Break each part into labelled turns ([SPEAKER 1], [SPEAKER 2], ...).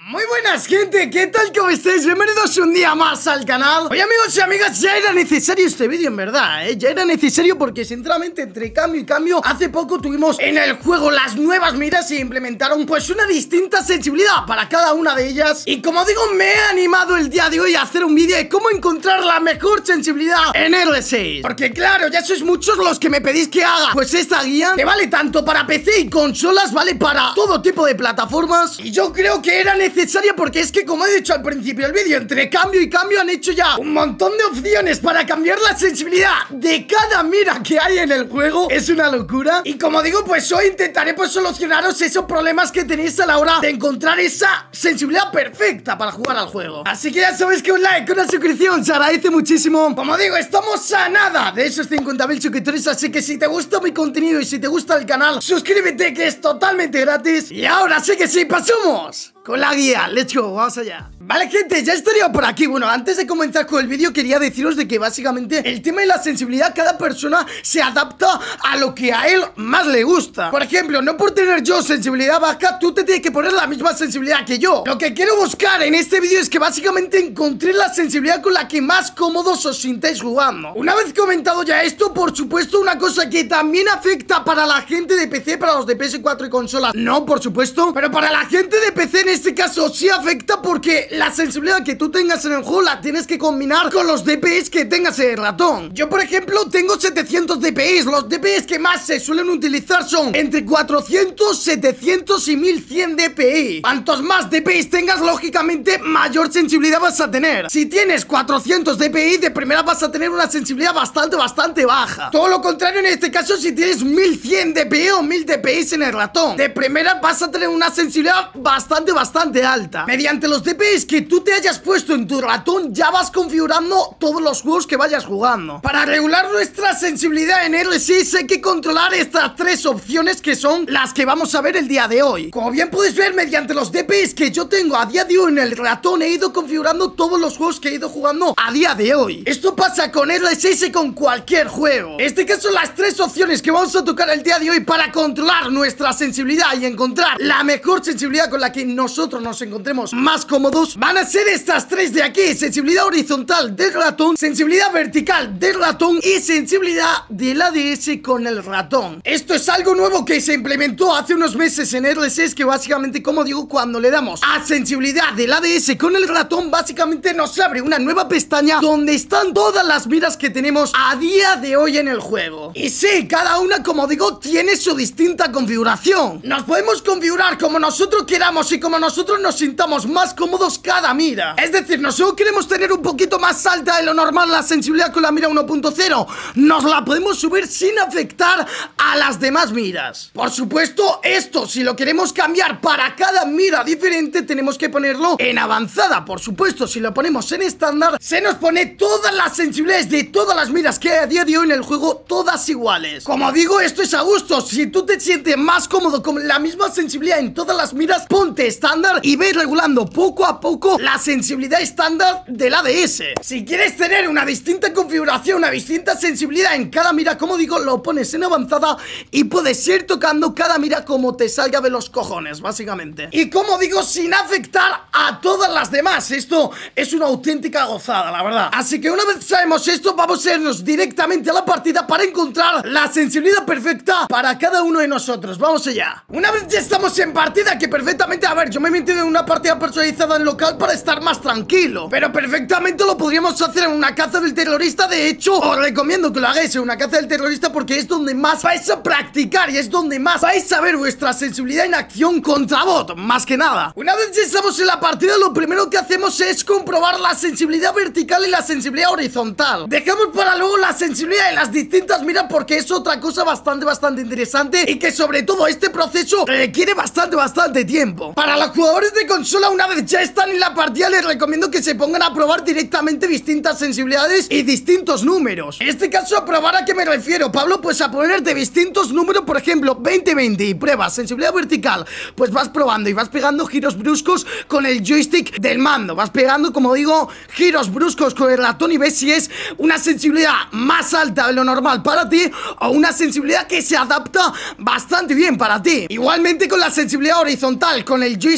[SPEAKER 1] Muy buenas, gente, ¿qué tal? ¿Cómo estáis? Bienvenidos un día más al canal. Oye, amigos y amigas, ya era necesario este vídeo, en verdad, ya era necesario porque, sinceramente, entre cambio y cambio, hace poco tuvimos en el juego las nuevas miras y implementaron, pues, una distinta sensibilidad para cada una de ellas. Y como digo, me he animado el día de hoy a hacer un vídeo de cómo encontrar la mejor sensibilidad en R6. Porque, claro, ya sois muchos los que me pedís que haga, pues, esta guía que vale tanto para PC y consolas, vale para todo tipo de plataformas. Y yo creo que era necesaria porque es que, como he dicho al principio del vídeo, entre cambio y cambio han hecho ya un montón de opciones para cambiar la sensibilidad de cada mira que hay en el juego. Es una locura. Y como digo, pues hoy intentaré pues solucionaros esos problemas que tenéis a la hora de encontrar esa sensibilidad perfecta para jugar al juego. Así que ya sabéis que un like, una suscripción se agradece muchísimo. Como digo, estamos a nada de esos 50.000 suscriptores, así que si te gusta mi contenido y si te gusta el canal, suscríbete, que es totalmente gratis. Y ahora sí que sí, pasamos con la guía, let's go, vamos allá. Vale, gente, ya estaría por aquí. Bueno, antes de comenzar con el vídeo quería deciros de que básicamente el tema de la sensibilidad, cada persona se adapta a lo que a él más le gusta. Por ejemplo, no por tener yo sensibilidad baja, tú te tienes que poner la misma sensibilidad que yo. Lo que quiero buscar en este vídeo es que básicamente encontré la sensibilidad con la que más cómodos os sintáis jugando. Una vez comentado ya esto, por supuesto, una cosa que también afecta para la gente de PC, para los de PS4 y consolas, no, por supuesto, pero para la gente de PC en este caso sí afecta, porque la sensibilidad que tú tengas en el juego la tienes que combinar con los DPIs que tengas en el ratón. Yo, por ejemplo, tengo 700 DPIs. Los DPIs que más se suelen utilizar son entre 400, 700 y 1100 DPI. Cuantos más DPIs tengas, lógicamente, mayor sensibilidad vas a tener. Si tienes 400 DPI, de primera vas a tener una sensibilidad bastante baja. Todo lo contrario en este caso, si tienes 1100 DPI o 1000 DPIs en el ratón, de primera vas a tener una sensibilidad bastante alta. Mediante los DPIs que tú te hayas puesto en tu ratón, ya vas configurando todos los juegos que vayas jugando. Para regular nuestra sensibilidad en R6 hay que controlar estas tres opciones, que son las que vamos a ver el día de hoy. Como bien puedes ver, mediante los DPIs que yo tengo a día de hoy en el ratón, he ido configurando todos los juegos que he ido jugando a día de hoy. Esto pasa con R6 y con cualquier juego. En este caso, las tres opciones que vamos a tocar el día de hoy para controlar nuestra sensibilidad y encontrar la mejor sensibilidad con la que nosotros nos encontremos más cómodos van a ser estas tres de aquí: sensibilidad horizontal del ratón, sensibilidad vertical del ratón y sensibilidad del ADS con el ratón. Esto es algo nuevo que se implementó hace unos meses en R6, que básicamente, como digo, cuando le damos a sensibilidad del ADS con el ratón, básicamente nos abre una nueva pestaña donde están todas las miras que tenemos a día de hoy en el juego. Y sí, cada una, como digo, tiene su distinta configuración. Nos podemos configurar como nosotros queramos y como nosotros nos sintamos más cómodos cada mira. Es decir, nosotros queremos tener un poquito más alta de lo normal la sensibilidad con la mira 1.0, nos la podemos subir sin afectar a las demás miras. Por supuesto, esto, si lo queremos cambiar para cada mira diferente, tenemos que ponerlo en avanzada. Por supuesto, si lo ponemos en estándar, se nos pone todas las sensibilidades de todas las miras que hay a día de hoy en el juego, todas iguales. Como digo, esto es a gusto. Si tú te sientes más cómodo con la misma sensibilidad en todas las miras, ponte estándar y ve regulando poco a poco la sensibilidad estándar del ADS. Si quieres tener una distinta configuración, una distinta sensibilidad en cada mira, como digo, lo pones en avanzada y puedes ir tocando cada mira como te salga de los cojones, básicamente. Y como digo, sin afectar a todas las demás. Esto es una auténtica gozada, la verdad. Así que una vez sabemos esto, vamos a irnos directamente a la partida para encontrar la sensibilidad perfecta para cada uno de nosotros. Vamos allá. Una vez ya estamos en partida, que perfectamente, a ver, yo me he metido en una partida personalizada en local para estar más tranquilo, pero perfectamente lo podríamos hacer en una caza del terrorista. De hecho, os recomiendo que lo hagáis en una caza del terrorista, porque es donde más vais a practicar y es donde más vais a ver vuestra sensibilidad en acción contra bot, más que nada. Una vez ya estamos en la partida, lo primero que hacemos es comprobar la sensibilidad vertical y la sensibilidad horizontal. Dejamos para luego la sensibilidad de las distintas miras, porque es otra cosa bastante interesante y que sobre todo este proceso requiere bastante tiempo. Para los jugadores de consola, una vez ya están en la partida, les recomiendo que se pongan a probar directamente distintas sensibilidades y distintos números. En este caso, ¿a probar a qué me refiero, Pablo? Pues a ponerte distintos números, por ejemplo, 20-20 y pruebas sensibilidad vertical, pues vas probando y vas pegando giros bruscos con el joystick del mando, vas pegando, como digo, giros bruscos con el ratón y ves si es una sensibilidad más alta de lo normal para ti o una sensibilidad que se adapta bastante bien para ti. Igualmente con la sensibilidad horizontal, con el joystick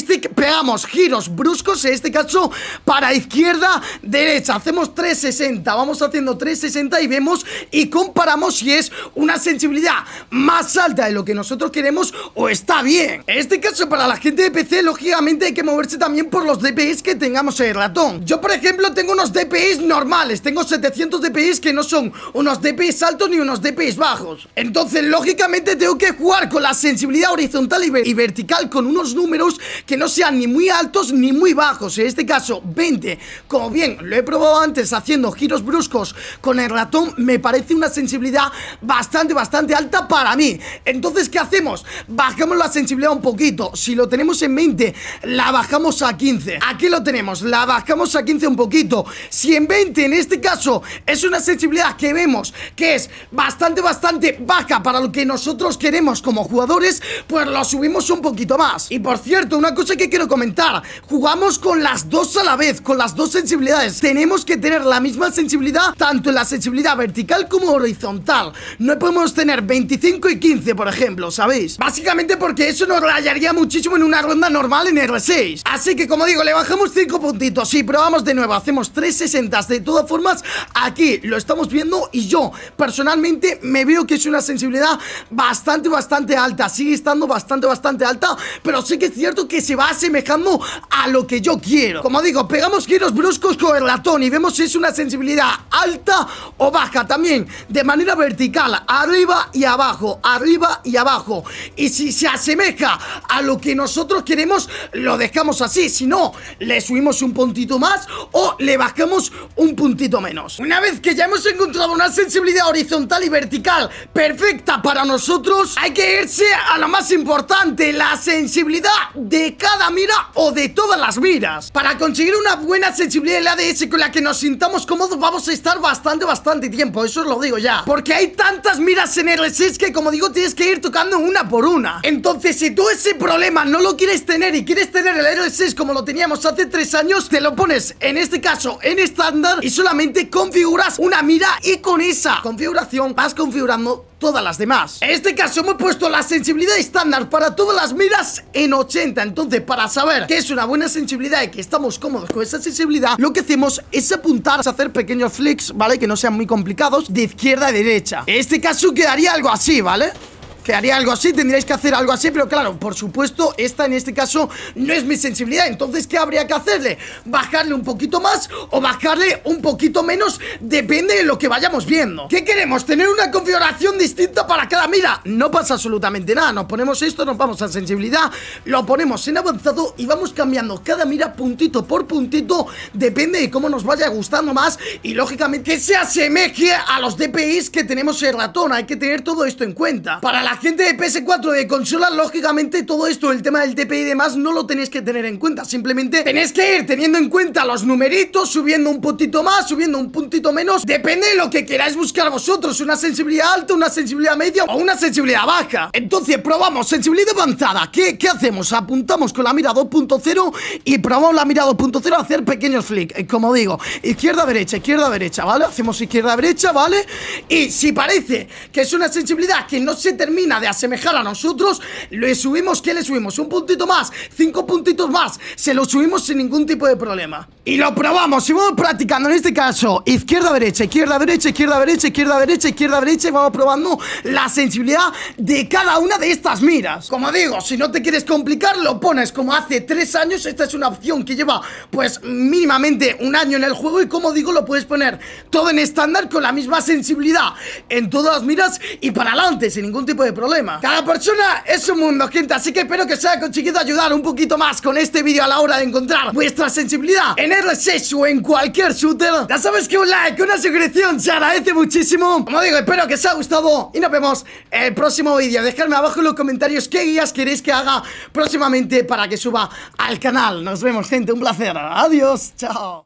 [SPEAKER 1] joystick pegamos giros bruscos, en este caso para izquierda, derecha. Hacemos 360, vamos haciendo 360 y vemos y comparamos si es una sensibilidad más alta de lo que nosotros queremos o está bien. En este caso, para la gente de PC, lógicamente hay que moverse también por los DPIs que tengamos en el ratón. Yo, por ejemplo, tengo unos DPIs normales, tengo 700 DPIs que no son unos DPIs altos ni unos DPIs bajos. Entonces, lógicamente tengo que jugar con la sensibilidad horizontal y vertical con unos números que no sean ni muy altos ni muy bajos. En este caso, 20, como bien lo he probado antes haciendo giros bruscos con el ratón, me parece una sensibilidad bastante alta para mí. Entonces, ¿qué hacemos? Bajamos la sensibilidad un poquito. Si lo tenemos en 20, la bajamos a 15. Aquí lo tenemos, la bajamos a 15 un poquito. Si en 20, en este caso, es una sensibilidad que vemos que es bastante baja para lo que nosotros queremos como jugadores, pues lo subimos un poquito más. Y por cierto, una cosa que quiero comentar, jugamos con las dos a la vez, con las dos sensibilidades. Tenemos que tener la misma sensibilidad, tanto en la sensibilidad vertical como horizontal. No podemos tener 25 y 15, por ejemplo, ¿sabéis? Básicamente porque eso nos rayaría muchísimo en una ronda normal en R6. Así que, como digo, le bajamos 5 puntitos y probamos de nuevo, hacemos 360. De todas formas, aquí lo estamos viendo y yo, personalmente, me veo que es una sensibilidad bastante alta. Sigue estando bastante alta, pero sí que es cierto que se va asemejando a lo que yo quiero. Como digo, pegamos giros bruscos con el ratón y vemos si es una sensibilidad alta o baja. También de manera vertical, arriba y abajo, arriba y abajo. Y si se asemeja a lo que nosotros queremos, lo dejamos así. Si no, le subimos un puntito más o le bajamos un puntito menos. Una vez que ya hemos encontrado una sensibilidad horizontal y vertical perfecta para nosotros, hay que irse a lo más importante, la sensibilidad de cada mira o de todas las miras. Para conseguir una buena sensibilidad en la ADS con la que nos sintamos cómodos, vamos a estar bastante tiempo, eso os lo digo ya, porque hay tantas miras en R6 que, como digo, tienes que ir tocando una por una. Entonces, si tú ese problema no lo quieres tener y quieres tener el R6 como lo teníamos hace 3 años, te lo pones, en este caso, en estándar y solamente configuras una mira y con esa configuración vas configurando todas las demás. En este caso hemos puesto la sensibilidad estándar para todas las miras en 80. Entonces, para saber que es una buena sensibilidad y que estamos cómodos con esa sensibilidad, lo que hacemos es apuntar a hacer pequeños flicks, ¿vale? Que no sean muy complicados, de izquierda a derecha. En este caso quedaría algo así, ¿vale? Quedaría algo así, tendríais que hacer algo así, pero claro, por supuesto, esta en este caso no es mi sensibilidad. Entonces, ¿qué habría que hacerle? Bajarle un poquito más o bajarle un poquito menos, depende de lo que vayamos viendo. ¿Qué queremos? ¿Tener una configuración distinta para cada mira? No pasa absolutamente nada, nos ponemos esto, nos vamos a sensibilidad, lo ponemos en avanzado y vamos cambiando cada mira puntito por puntito, depende de cómo nos vaya gustando más y lógicamente que se asemeje a los DPIs que tenemos en ratón. Hay que tener todo esto en cuenta. Para la gente de PS4 de consola, lógicamente todo esto, el tema del DPI y demás, no lo tenéis que tener en cuenta. Simplemente tenéis que ir teniendo en cuenta los numeritos, subiendo un puntito más, subiendo un puntito menos, depende de lo que queráis buscar vosotros, una sensibilidad alta, una sensibilidad media o una sensibilidad baja. Entonces probamos sensibilidad avanzada. ¿Qué hacemos? Apuntamos con la mira 2.0 y probamos la mira 2.0 a hacer pequeños flicks, como digo, izquierda derecha, ¿vale? Hacemos izquierda derecha, ¿vale? Y si parece que es una sensibilidad que no se termina de asemejar a nosotros, le subimos, ¿qué le subimos? Un puntito más, 5 puntitos más, se lo subimos sin ningún tipo de problema. Y lo probamos y vamos practicando, en este caso, izquierda derecha, izquierda derecha, izquierda derecha, izquierda derecha, izquierda derecha, y vamos probando la sensibilidad de cada una de estas miras. Como digo, si no te quieres complicar, lo pones como hace 3 años, esta es una opción que lleva, pues, mínimamente un año en el juego y, como digo, lo puedes poner todo en estándar con la misma sensibilidad en todas las miras y para adelante, sin ningún tipo de problema. Cada persona es un mundo, gente, así que espero que os haya conseguido ayudar un poquito más con este vídeo a la hora de encontrar vuestra sensibilidad en R6 o en cualquier shooter. Ya sabes que un like, una suscripción se agradece muchísimo. Como digo, espero que os haya gustado y nos vemos en el próximo vídeo. Dejadme abajo en los comentarios qué guías queréis que haga próximamente para que suba al canal. Nos vemos, gente, un placer. Adiós, chao.